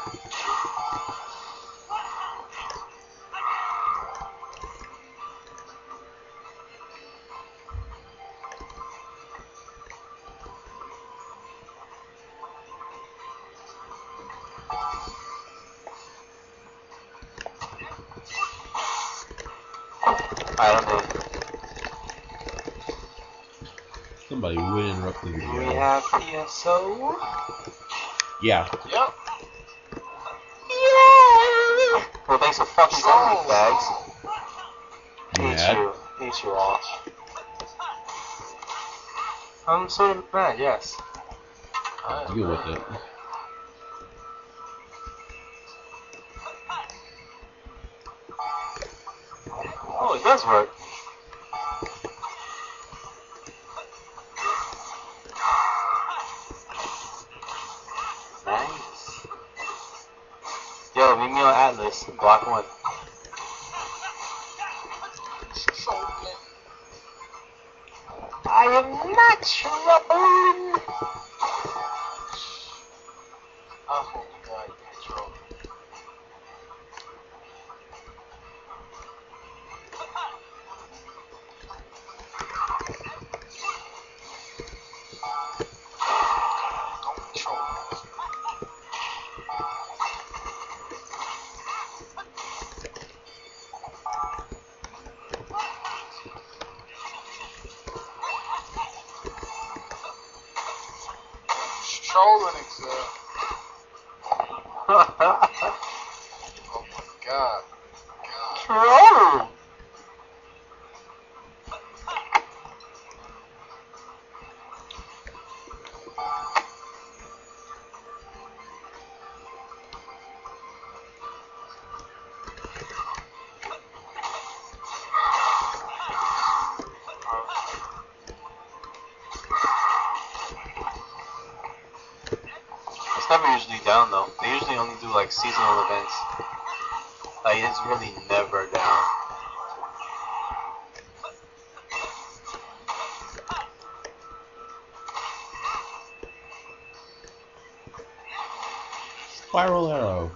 I don't know. Somebody would interrupt the video. We have PSO. Yeah. Yep. Yeah. Well, thanks for fucking telling me, bags. Mad? Hate you all. I'm sort of mad, yes. Deal with it. Oh, it does work. Nice. Yo, meet me on Atlas, block 1. I am not troubled. Oh god, you're trouble. Don't be trouble. Trolling exam. Oh my god. Troll! It's never usually down though. They usually only do like seasonal events. Like it's really never down. Spiral arrow.